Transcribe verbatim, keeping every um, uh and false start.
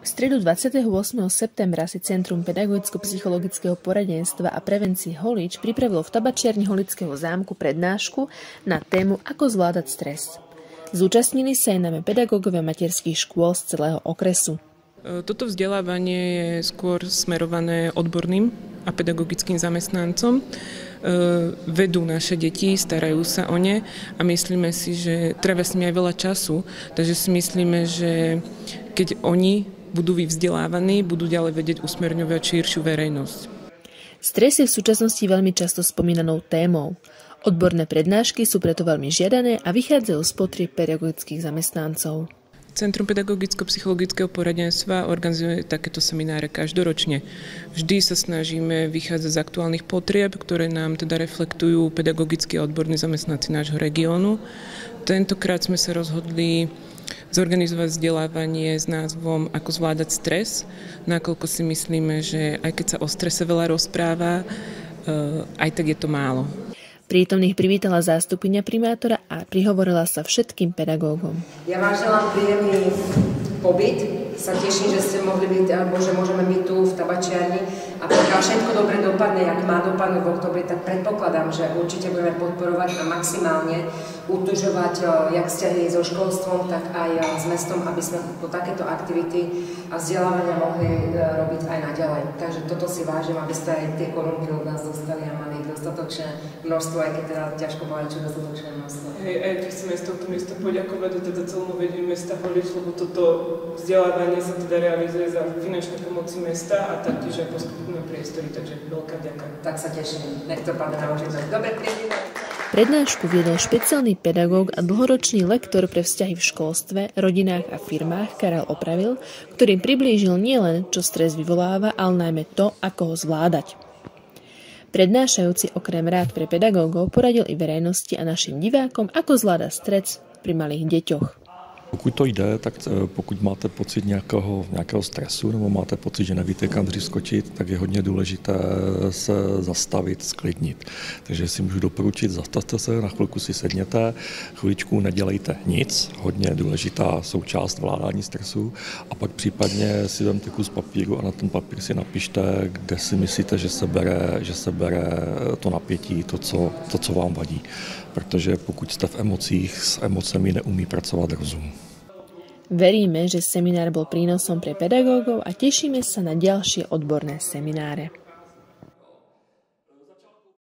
stredu dvadsiateho ôsmeho septembra si Centrum pedagogicko-psychologického poradenstva a prevencie Holíč pripravilo v tabačiarni Holického zámku prednášku na tému Ako zvládať stres. Zúčastnili sa aj najmä pedagógovia materských škôl z celého okresu. Toto vzdelávanie je skôr smerované odborným a pedagogickým zamestnancom. Vedú naše deti, starajú sa o ne a myslíme si, že treba s nimi aj veľa času, takže si myslíme, že keď oni budú vyvzdelávaní, budú ďalej vedieť usmerňovať širšiu verejnosť. Stres je v súčasnosti veľmi často spomínanou témou. Odborné prednášky sú preto veľmi žiadané a vychádzajú z potrieb pedagogických zamestnancov. Centrum pedagogicko-psychologického poradenstva organizuje takéto semináre každoročne. Vždy sa snažíme vychádzať z aktuálnych potrieb, ktoré nám teda reflektujú pedagogickí a odborní zamestnanci nášho regiónu. Tentokrát sme sa rozhodli zorganizovať vzdelávanie s názvom Ako zvládať stres, nakoľko si myslíme, že aj keď sa o strese veľa rozpráva, aj tak je to málo. Prítomných privítala zástupkyňa primátora a prihovorila sa všetkým pedagógom. Ja vám želám príjemný pobyt. Sa teším, že ste mohli byť, alebo že môžeme byť tu v tabačiarni. A pokiaľ všetko dobre dopadne, ak má dopadnúť v oktobri, tak predpokladám, že určite budeme podporovať a maximálne utužovať jak vzťahy so školstvom, tak aj s mestom, aby sme po takéto aktivity a vzdelávania mohli robiť aj naďalej. Takže toto si vážim, aby ste aj tie korunky od nás dostali a mali dostatočné množstvo, aj keď teda ťažko povedať, čo dostatočné množstvo. Hej, aj chceme z tohto miesta poďakovať teda celému vedeniu mesta Holíč, lebo toto vzdelávanie sa teda realizuje za finančné pomoci mesta a taktiež aj poskytujeme priestory, takže veľká vďaka. Tak sa teším, nech to padne na užitok. Dobre, príjemné. Prednášku viedol špeciálny pedagóg a dlhoročný lektor pre vzťahy v školstve, rodinách a firmách Karel Opravil, ktorým priblížil nielen, čo stres vyvoláva, ale najmä to, ako ho zvládať. Prednášajúci okrem rád pre pedagógov poradil i verejnosti a našim divákom, ako zvládať stres pri malých deťoch. Pokud to jde, tak pokud máte pocit nějakého, nějakého stresu nebo máte pocit, že nevíte kam dřív skočit, tak je hodně důležité se zastavit, sklidnit. Takže si můžu doporučit, zastavte se, na chvilku si sedněte, chviličku nedělejte nic, hodně důležitá součást vládání stresu a pak případně si vemte kus papíru a na ten papír si napište, kde si myslíte, že se bere, že se bere to napětí, to co, to, co vám vadí. Protože pokud jste v emocích, s emocemi neumí pracovat rozum. Veríme, že seminár bol prínosom pre pedagógov a tešíme sa na ďalšie odborné semináre.